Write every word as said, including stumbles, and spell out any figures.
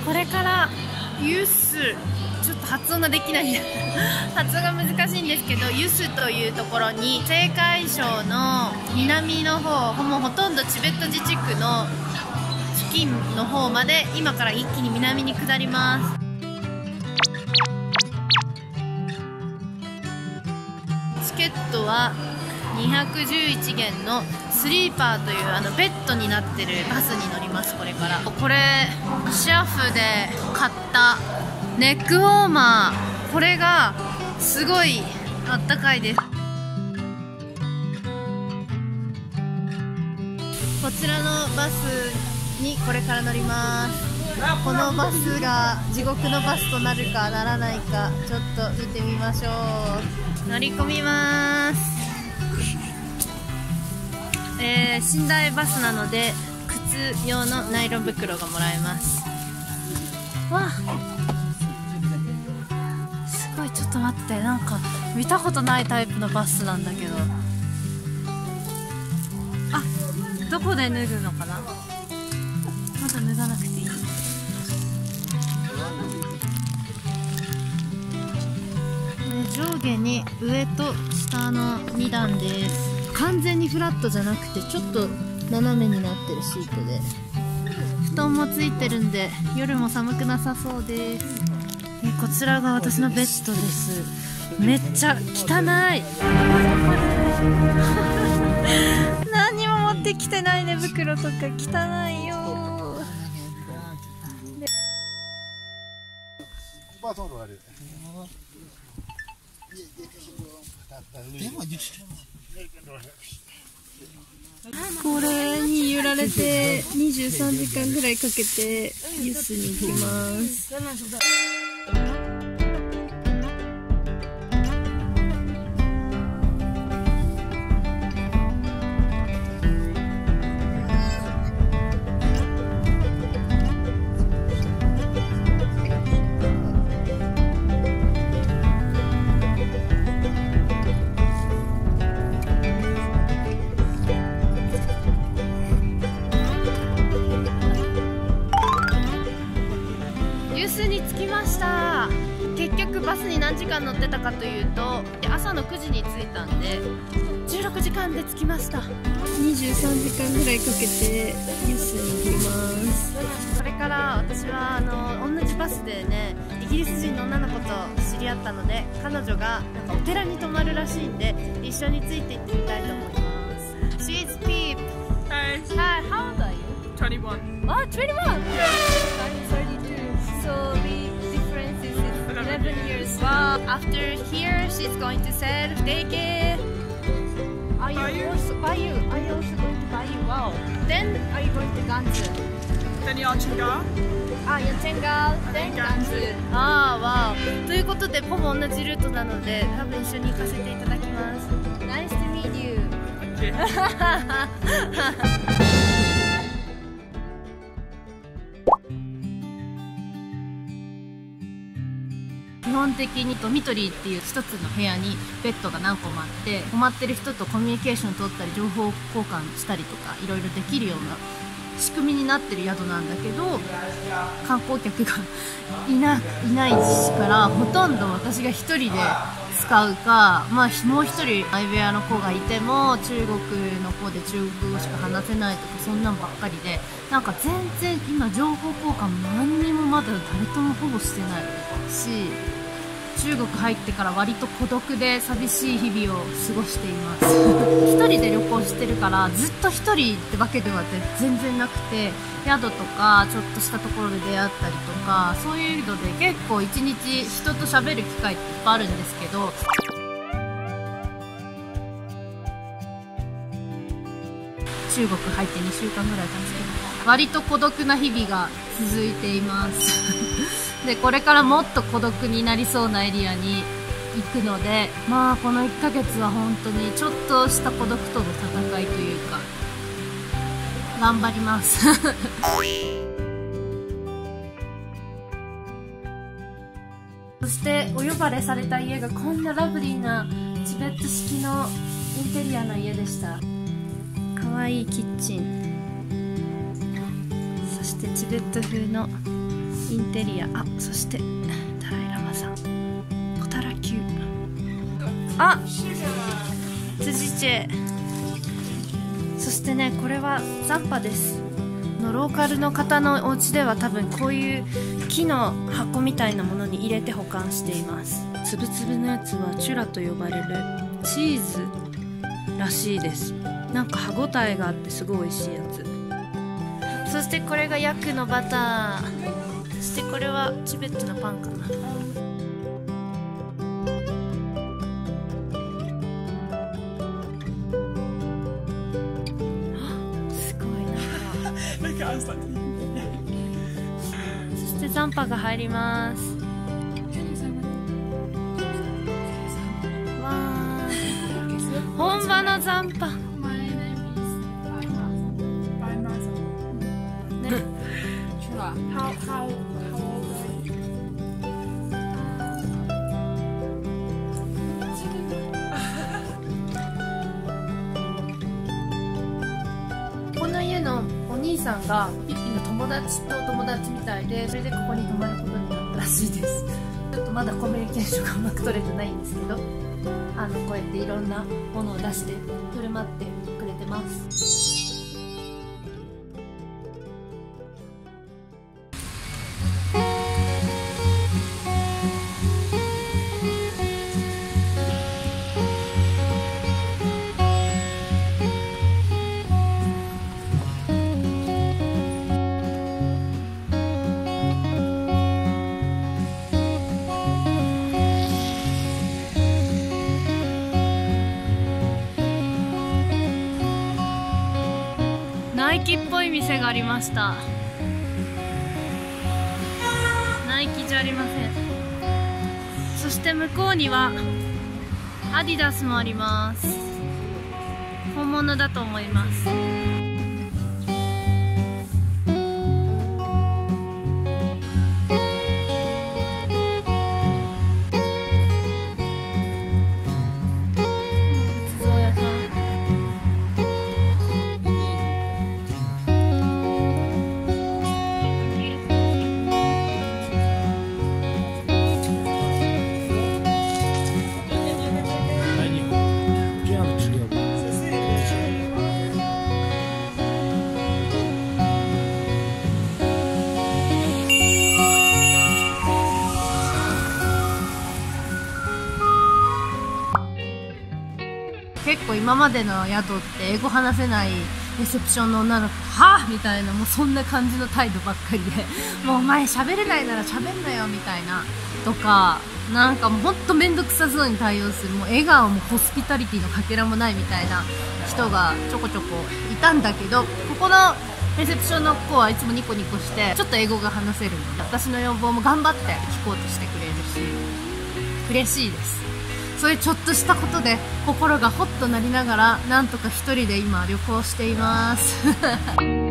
これからユス、ちょっと発音ができない発音が難しいんですけど、ユスというところに青海省の南の方、もうほとんどチベット自治区の付近の方まで今から一気に南に下ります。チケットはにひゃくじゅういちげんのスリーパーというあのベッドになってるバスに乗ります。これからこれシャフで買ったネックウォーマー、これがすごいあったかいです。こちらのバスにこれから乗ります。このバスが地獄のバスとなるかならないか、ちょっと見てみましょう。乗り込みます。えー、寝台バスなので靴用のナイロン袋がもらえます。わあ、すごい。ちょっと待って、なんか見たことないタイプのバスなんだけど、あ、どこで脱ぐのかな。まだ脱がなくていい。上下に上と下のにだんです。完全にフラットじゃなくてちょっと斜めになってるシートで、布団もついてるんで夜も寒くなさそうです。えこちらが私のベッドです。めっちゃ汚い何にも持ってきてない寝袋とか汚いよ。これに揺られてにじゅうさんじかんぐらいかけてユスに行きます。ユスに着きました。結局バスに何時間乗ってたかというと、朝のくじに着いたんでじゅうろくじかんで着きました。にじゅうさんじかんぐらいかけてユスに行きます。これから私はあの同じバスでね、イギリス人の女の子と知り合ったので、彼女がなんかお寺に泊まるらしいんで一緒について行ってみたいと思います。 She's Peep. Hi. Hi, how old are you? twenty-one. Oh, twenty-one. I'm thirty-two. So the difference is eleven years. Wow. After here, she's going to sell daycare. Are you Bayou? also Bayou? Are you also going to Bayou? Wow. Then are you going to Gansu? Then Yarchengar. Ah, Yachengal. Then Gansu. Ah, wow. ということで、ほぼ同じルートなので、多分一緒に行かせていただきます。Nice to meet you. Thank you. 基本的にドミトリーっていう一つの部屋にベッドが何個もあって、泊まってる人とコミュニケーション取ったり情報交換したりとかいろいろできるような仕組みになってる宿なんだけど、観光客がいな、いないからほとんど私が一人で使うか、まあ、もう一人相部屋の子がいても中国の子で中国語しか話せないとか、そんなんばっかりで、なんか全然今情報交換何にもまだ誰ともほぼしてないし、中国入ってから割と孤独で寂しい日々を過ごしています一人で旅行してるからずっと一人ってわけでは全然なくて、宿とかちょっとしたところで出会ったりとか、そういうので結構一日人と喋る機会っていっぱいあるんですけど、中国入ってにしゅうかんぐらい経つけど割と孤独な日々が続いていますでこれからもっと孤独になりそうなエリアに行くので、まあこのいっかげつは本当にちょっとした孤独との戦いというか頑張りますそしてお呼ばれされた家がこんなラブリーなチベット式のインテリアの家でした。かわいいキッチン、そしてチベット風のインテリア、あ、そしてダライラマさん、ポタラ宮、あ、辻チェ、そしてね、これは残波ですのローカルの方のお家では多分こういう木の箱みたいなものに入れて保管しています。つぶつぶのやつはチュラと呼ばれるチーズらしいです。なんか歯ごたえがあってすごい美味しいやつ。そしてこれがヤクのバター、そしてこれはチベットのパンかな。そして残波が入ります。わー、本場の残波。この家のお兄さんがピッピの友達と友達みたいで、それでここに泊まることになったらしいです。ちょっとまだコミュニケーションがうまく取れてないんですけど、あのこうやっていろんなものを出して振る舞ってくれてます。ナイキっぽい店がありました。ナイキじゃありません。そして向こうにはアディダスもあります。本物だと思います。結構今までの宿って英語話せないレセプションの女の子はぁみたいな、もうそんな感じの態度ばっかりで、もうお前喋れないなら喋んなよみたいなとか、なんかもうほんと面倒くさそうに対応する、もう笑顔もホスピタリティのかけらもないみたいな人がちょこちょこいたんだけど、ここのレセプションの子はいつもニコニコしてちょっと英語が話せるので、私の要望も頑張って聞こうとしてくれるし嬉しいです。そういうちょっとしたことで心がホッとなりながら、なんとか一人で今旅行しています